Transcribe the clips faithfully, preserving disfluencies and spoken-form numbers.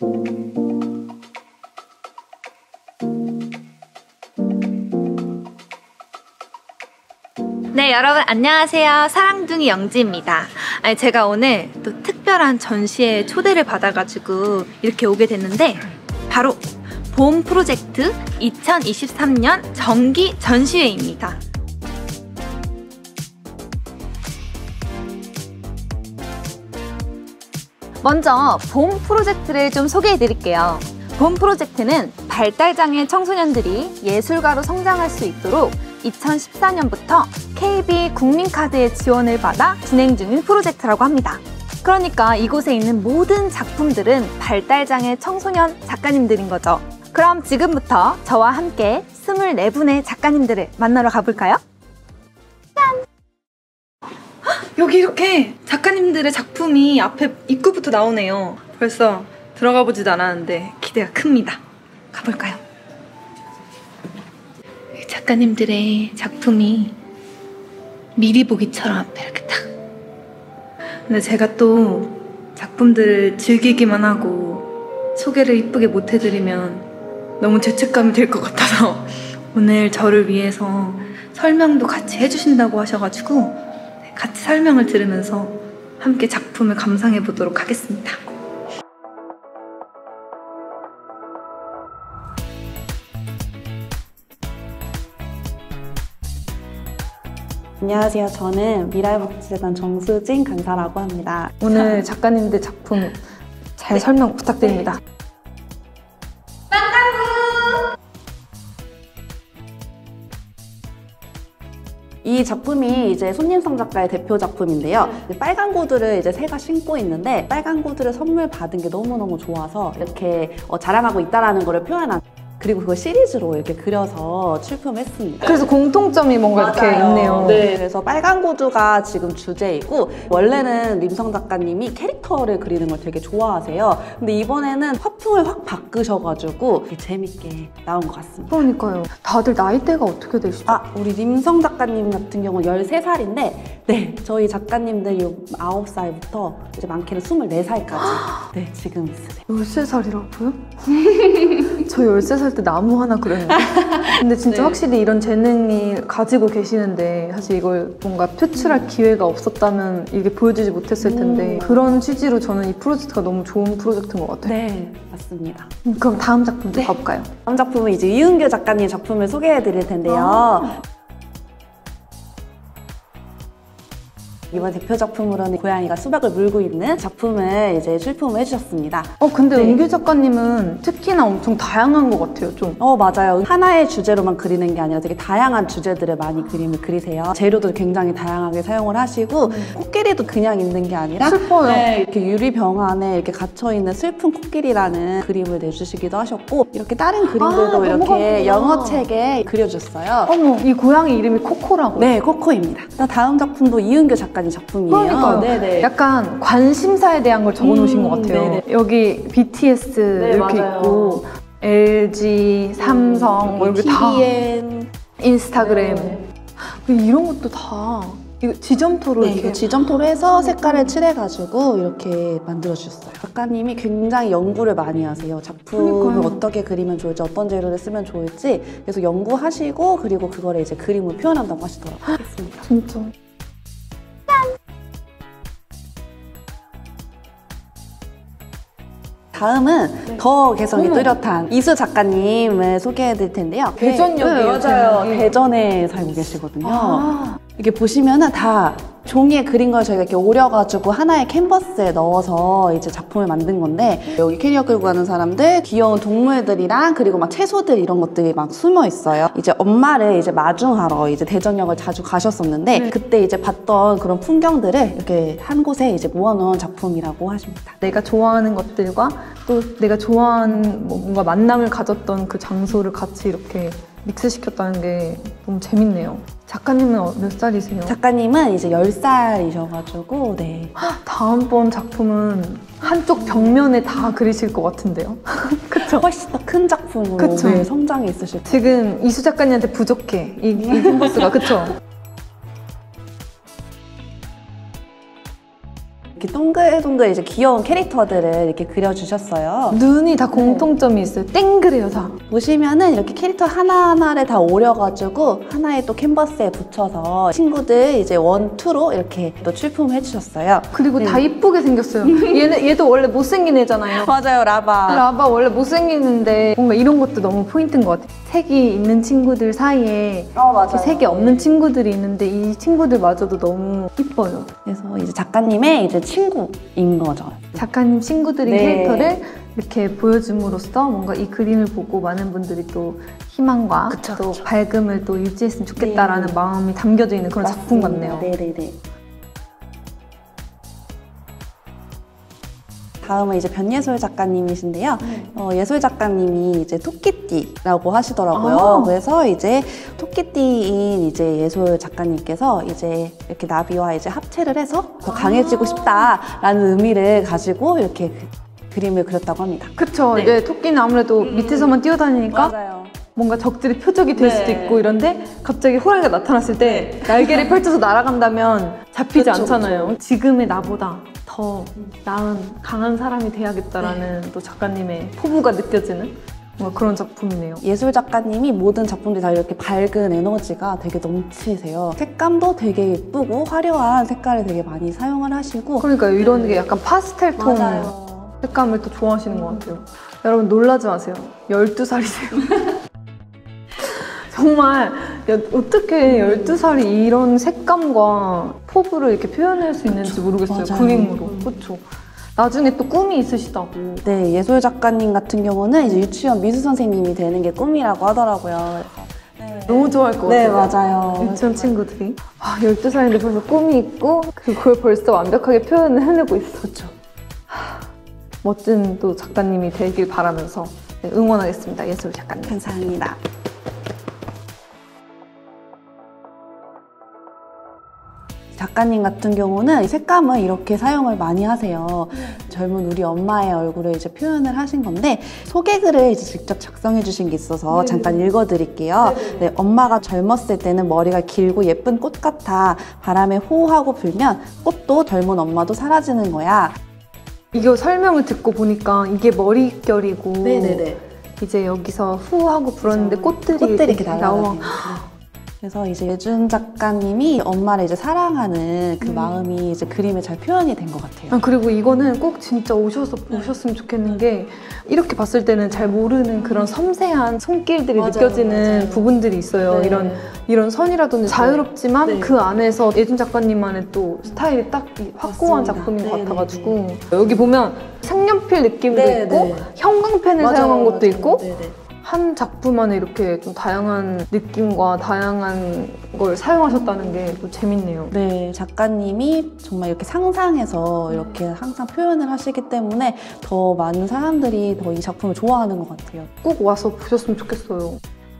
네, 여러분 안녕하세요. 사랑둥이 영지입니다. 아니, 제가 오늘 또 특별한 전시에 초대를 받아가지고 이렇게 오게 됐는데, 바로 봄 프로젝트 이천이십삼 년 정기 전시회입니다. 먼저 봄 프로젝트를 좀 소개해 드릴게요. 봄 프로젝트는 발달장애 청소년들이 예술가로 성장할 수 있도록 이천십사 년부터 케이비 국민카드의 지원을 받아 진행 중인 프로젝트라고 합니다. 그러니까 이곳에 있는 모든 작품들은 발달장애 청소년 작가님들인 거죠. 그럼 지금부터 저와 함께 스물네 분의 작가님들을 만나러 가볼까요? 짠! 여기 이렇게 작가님들의 작품이 앞에 입구부터 나오네요. 벌써 들어가 보지도 않았는데 기대가 큽니다. 가볼까요? 작가님들의 작품이 미리 보기처럼 앞에 이렇게 딱. 근데 제가 또 작품들을 즐기기만 하고 소개를 이쁘게 못 해드리면 너무 죄책감이 들 것 같아서 오늘 저를 위해서 설명도 같이 해주신다고 하셔가지고 같이 설명을 들으면서 함께 작품을 감상해 보도록 하겠습니다. 안녕하세요. 저는 미랄복지재단 정수진 강사라고 합니다. 오늘 작가님들 작품 잘 네. 설명 부탁드립니다. 빵빵구! 이 작품이 이제 손님성 작가의 대표 작품인데요. 빨간 구두를 이제 새가 신고 있는데 빨간 구두를 선물 받은 게 너무너무 좋아서 이렇게 어, 자랑하고 있다는 거를 표현한, 그리고 그걸 시리즈로 이렇게 그려서 출품했습니다. 그래서 공통점이 뭔가 맞아요. 이렇게 있네요. 네, 그래서 빨간 구두가 지금 주제이고, 원래는 림성 작가님이 캐릭터를 그리는 걸 되게 좋아하세요. 근데 이번에는 화풍을 확 바꾸셔가지고 재밌게 나온 것 같습니다. 그러니까요. 다들 나이대가 어떻게 되시죠? 아, 우리 림성 작가님 같은 경우는 열세 살인데 네, 저희 작가님들이 아홉 살부터 이제 많게는 스물네 살까지 네, 지금 있으세요. 열세 살이라고요? 저 열세 살 때 나무 하나 그렸는데. 근데 진짜 네. 확실히 이런 재능이 가지고 계시는데 사실 이걸 뭔가 표출할 기회가 없었다면 이게 보여주지 못했을 텐데 음. 그런 취지로 저는 이 프로젝트가 너무 좋은 프로젝트인 것 같아요. 네, 맞습니다. 그럼 다음 작품도 네. 가볼까요? 다음 작품은 이제 이은규 작가님 작품을 소개해 드릴 텐데요. 아. 이번 대표 작품으로는 고양이가 수박을 물고 있는 작품을 이제 출품을 해주셨습니다. 어 근데 네. 은규 작가님은 특히나 엄청 다양한 것 같아요, 좀. 어 맞아요. 하나의 주제로만 그리는 게 아니라 되게 다양한 주제들을 많이 그림을 그리세요. 재료도 굉장히 다양하게 사용을 하시고 음. 코끼리도 그냥 있는 게 아니라 슬퍼요. 네, 이렇게 유리병 안에 이렇게 갇혀있는 슬픈 코끼리라는 그림을 내주시기도 하셨고, 이렇게 다른 그림들도 아, 이렇게 영어책에 그려줬어요. 어머, 이 고양이 이름이 코코라고? 네, 코코입니다. 다음 작품도 이은규 작가 작품이에요. 그러니까요. 네네. 약간 관심사에 대한 걸 적어놓으신 음, 것 같아요. 네네. 여기 비티에스 네, 이렇게 맞아요. 있고 엘지, 삼성, 음, 뭐 이렇게 티비엔, 다 인스타그램 네. 이런 것도 다 이거 지점토로 네, 이렇게 지점토로 해서 색깔을 칠해가지고 이렇게 만들어주셨어요. 작가님이 굉장히 연구를 많이 하세요. 작품을 그러니까요. 어떻게 그리면 좋을지, 어떤 재료를 쓰면 좋을지 그래서 연구하시고, 그리고 그거를 이제 그림으로 표현한다고 하시더라고요. 알겠습니다. 진짜. 다음은 네. 더 개성이 어머. 뚜렷한 이수 작가님을 소개해 드릴 텐데요. 대전역이에요. 네, 맞아요. 네. 대전에 살고 계시거든요. 아. 이게 보시면은 다 종이에 그린 걸 저희가 이렇게 오려가지고 하나의 캔버스에 넣어서 이제 작품을 만든 건데, 여기 캐리어 끌고 가는 사람들, 귀여운 동물들이랑 그리고 막 채소들 이런 것들이 막 숨어 있어요. 이제 엄마를 이제 마중하러 이제 대전역을 자주 가셨었는데 네. 그때 이제 봤던 그런 풍경들을 이렇게 한 곳에 이제 모아놓은 작품이라고 하십니다. 내가 좋아하는 것들과 또 내가 좋아하는 뭔가 만남을 가졌던 그 장소를 같이 이렇게 믹스시켰다는 게 너무 재밌네요. 작가님은 몇 살이세요? 작가님은 이제 열 살이셔가지고 네. 다음번 작품은 한쪽 벽면에 다 그리실 것 같은데요? 그쵸? 훨씬 더 큰 작품으로 그쵸? 네, 성장이 있으실 거예요. 지금 이수 작가님한테 부족해, 이, 이 캔버스가. 그쵸? 이렇게 동글동글 이제 귀여운 캐릭터들을 이렇게 그려주셨어요. 눈이 다 공통점이 있어요. 땡그래요, 다. 보시면은 이렇게 캐릭터 하나하나를 다 오려가지고 하나의 또 캔버스에 붙여서 친구들 이제 원, 투로 이렇게 또 출품해 주셨어요. 그리고 네. 다 이쁘게 생겼어요. 얘는, 얘도 원래 못생긴 애잖아요. 맞아요, 라바. 라바 원래 못생기는데 뭔가 이런 것도 너무 포인트인 것 같아요. 색이 있는 친구들 사이에 어, 맞아요. 색이 없는 친구들이 있는데 이 친구들마저도 너무 이뻐요. 그래서 이제 작가님의 이제 친구인 거죠. 작가님 친구들인 네. 캐릭터를 이렇게 보여줌으로써 뭔가 이 그림을 보고 많은 분들이 또 희망과 그쵸, 또 그쵸. 밝음을 또 유지했으면 좋겠다라는 네. 마음이 담겨져 있는 그런 작품 같네요. 네네네. 다음은 이제 변예솔 작가님이신데요. 네. 어, 예솔 작가님이 이제 토끼띠라고 하시더라고요. 아. 그래서 이제 토끼띠인 이제 예솔 작가님께서 이제 이렇게 나비와 이제 합체를 해서 더 강해지고 아. 싶다라는 의미를 가지고 이렇게 그, 그림을 그렸다고 합니다. 그쵸. 네. 이제 토끼는 아무래도 밑에서만 뛰어다니니까 맞아요. 뭔가 적들이 표적이 될 네. 수도 있고 이런데 갑자기 호랑이가 나타났을 때 날개를 펼쳐서 날아간다면 잡히지 그쵸, 않잖아요. 그쵸. 지금의 나보다 더 나은 강한 사람이 돼야겠다라는 또 작가님의 포부가 느껴지는 뭔가 그런 작품이네요. 예솔 작가님이 모든 작품들이 다 이렇게 밝은 에너지가 되게 넘치세요. 색감도 되게 예쁘고 화려한 색깔을 되게 많이 사용을 하시고 그러니까 이런 게 약간 파스텔 톤 맞아요. 색감을 또 좋아하시는 것 같아요. 여러분 놀라지 마세요. 열두 살이세요. 정말 야, 어떻게 열두 살이 이런 색감과 포부를 이렇게 표현할 수 있는지 모르겠어요. 맞아요. 그림으로. 그렇죠. 나중에 또 꿈이 있으시다고. 네, 예솔 작가님 같은 경우는 이제 유치원 미술 선생님이 되는 게 꿈이라고 하더라고요. 네. 너무 좋아할 것 네, 같아요. 맞아요. 유치원 친구들이. 아, 열두 살인데 벌써 꿈이 있고 그걸 벌써 완벽하게 표현을 해내고 있어. 그렇죠. 멋진 또 작가님이 되길 바라면서 응원하겠습니다. 예솔 작가님. 감사합니다. 작가님 같은 경우는 색감을 이렇게 사용을 많이 하세요. 젊은 우리 엄마의 얼굴을 이제 표현을 하신 건데 소개글을 이제 직접 작성해 주신 게 있어서 네네. 잠깐 읽어드릴게요. 네, 엄마가 젊었을 때는 머리가 길고 예쁜 꽃 같아. 바람에 호호하고 불면 꽃도 젊은 엄마도 사라지는 거야. 이거 설명을 듣고 보니까 이게 머릿결이고 이제 여기서 후 하고 불었는데 꽃들이, 꽃들이 이렇게 나와. 날아다니는. 그래서 이제 예준 작가님이 엄마를 이제 사랑하는 그 음. 마음이 이제 그림에 잘 표현이 된 것 같아요. 아, 그리고 이거는 꼭 진짜 오셔서 보셨으면 좋겠는 게 이렇게 봤을 때는 잘 모르는 그런 섬세한 손길들이 맞아요, 느껴지는 맞아요. 부분들이 있어요. 네. 이런 이런 선이라든지 자유롭지만 네. 그 안에서 예준 작가님만의 또 스타일이 딱 확고한 맞습니다. 작품인 것 네, 같아가지고 네, 여기 보면 색연필 느낌도 네, 있고 네. 형광펜을 맞아요, 사용한 것도 맞아요. 있고 네, 네. 한 작품 안에 이렇게 좀 다양한 느낌과 다양한 걸 사용하셨다는 게 또 재밌네요. 네, 작가님이 정말 이렇게 상상해서 이렇게 항상 표현을 하시기 때문에 더 많은 사람들이 더 이 작품을 좋아하는 것 같아요. 꼭 와서 보셨으면 좋겠어요.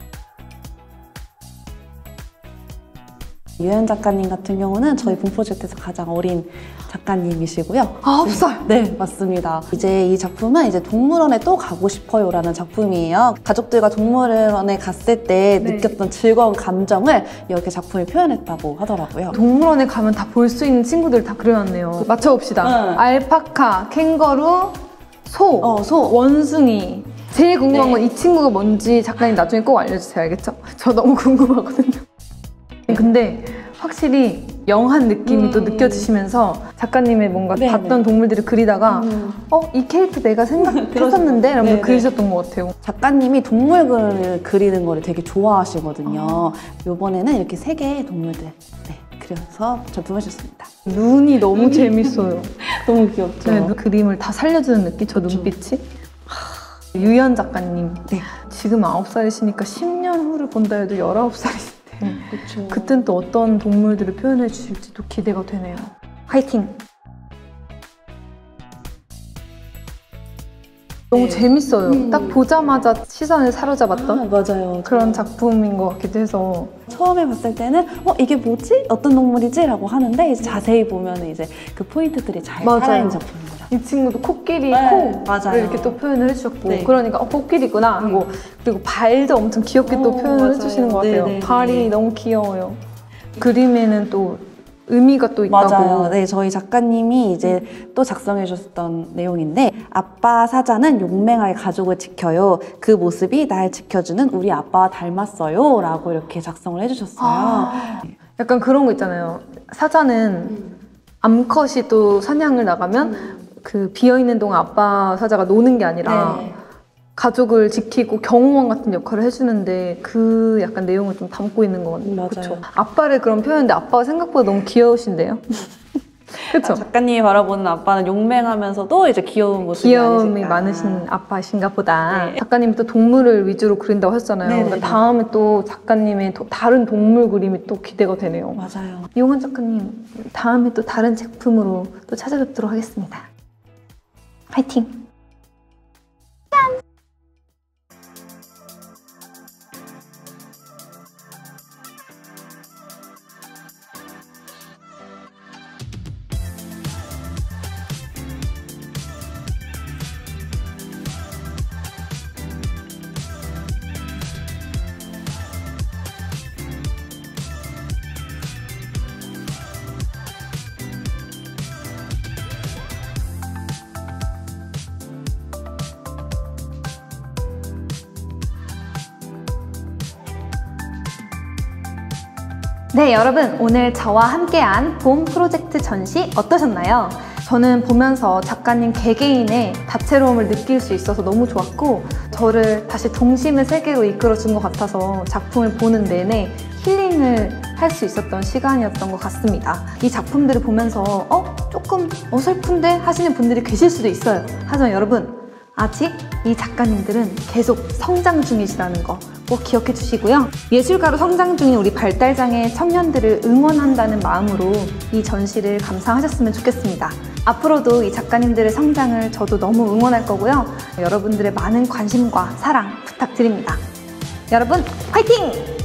유현 작가님 같은 경우는 저희 본 프로젝트에서 가장 어린 작가님이시고요. 아홉 살! 네, 맞습니다. 이제 이 작품은 이제 동물원에 또 가고 싶어요 라는 작품이에요. 가족들과 동물원에 갔을 때 네. 느꼈던 즐거운 감정을 이렇게 작품에 표현했다고 하더라고요. 동물원에 가면 다 볼 수 있는 친구들 다 그려놨네요. 맞춰봅시다. 응. 알파카, 캥거루, 소, 어, 소. 원숭이. 제일 궁금한 네. 건 이 친구가 뭔지 작가님 나중에 꼭 알려주세요. 알겠죠? 저 너무 궁금하거든요. 근데 확실히 영한 느낌이 음. 또 느껴지시면서 작가님의 뭔가 네, 봤던 네. 동물들을 그리다가 음. 어? 이 캐릭터 내가 생각했었는데? 라면서 네, 네. 그리셨던 것 같아요. 작가님이 동물을 그리는 거를 되게 좋아하시거든요. 이번에는 이렇게 세 개의 동물들 네, 그려서 전품하셨습니다. 눈이 너무 재밌어요. 너무 귀엽죠? 네, 그림을 다 살려주는 느낌? 저 눈빛이? 하, 유연 작가님. 네. 지금 아홉 살이시니까 십 년 후를 본다 해도 열아홉 살이실 때 그렇죠. 그땐 또 어떤 동물들을 표현해 주실지도 기대가 되네요. 화이팅! 너무 네. 재밌어요. 음. 딱 보자마자 시선을 사로잡았던 아, 맞아요. 그런 작품인 것 같기도 해서 처음에 봤을 때는 어 이게 뭐지? 어떤 동물이지? 라고 하는데 이제 자세히 보면 이제 그 포인트들이 잘 맞아요. 살아있는 작품입니다. 이 친구도 코끼리 네, 코를 맞아요. 이렇게 또 표현을 해주셨고 네. 그러니까 어 코끼리구나 하고 그리고 발도 엄청 귀엽게 또 어, 표현을 맞아요. 해주시는 것 같아요. 네네네. 발이 너무 귀여워요. 그림에는 또 의미가 또 있다고. 맞아요. 네, 저희 작가님이 이제 또 작성해 주셨던 내용인데, 아빠 사자는 용맹하게 가족을 지켜요. 그 모습이 날 지켜주는 우리 아빠와 닮았어요. 라고 이렇게 작성을 해주셨어요. 아, 약간 그런 거 있잖아요. 사자는 음. 암컷이 또 사냥을 나가면 음. 그 비어있는 동안 아빠 사자가 노는 게 아니라 네. 가족을 지키고 경호원 같은 역할을 해주는데 그 약간 내용을 좀 담고 있는 것 같아요. 맞아요. 그쵸? 아빠를 그런 표현인데 아빠가 생각보다 너무 귀여우신데요? 그쵸? 아, 작가님이 바라보는 아빠는 용맹하면서도 이제 귀여운 모습이 귀여움이 아니실까. 많으신 아빠신가 보다. 네. 작가님이 또 동물을 위주로 그린다고 하셨잖아요. 그러니까 다음에 또 작가님의 도, 다른 동물 그림이 또 기대가 되네요. 맞아요. 이용원 작가님, 다음에 또 다른 제품으로 또 찾아뵙도록 하겠습니다. 화이팅! 짠! 네, 여러분 오늘 저와 함께한 봄 프로젝트 전시 어떠셨나요? 저는 보면서 작가님 개개인의 다채로움을 느낄 수 있어서 너무 좋았고 저를 다시 동심의 세계로 이끌어준 것 같아서 작품을 보는 내내 힐링을 할 수 있었던 시간이었던 것 같습니다. 이 작품들을 보면서 어? 조금 어설픈데? 하시는 분들이 계실 수도 있어요. 하지만 여러분 아직 이 작가님들은 계속 성장 중이시라는 거 꼭 기억해 주시고요. 예술가로 성장 중인 우리 발달장애 청년들을 응원한다는 마음으로 이 전시를 감상하셨으면 좋겠습니다. 앞으로도 이 작가님들의 성장을 저도 너무 응원할 거고요. 여러분들의 많은 관심과 사랑 부탁드립니다. 여러분 화이팅!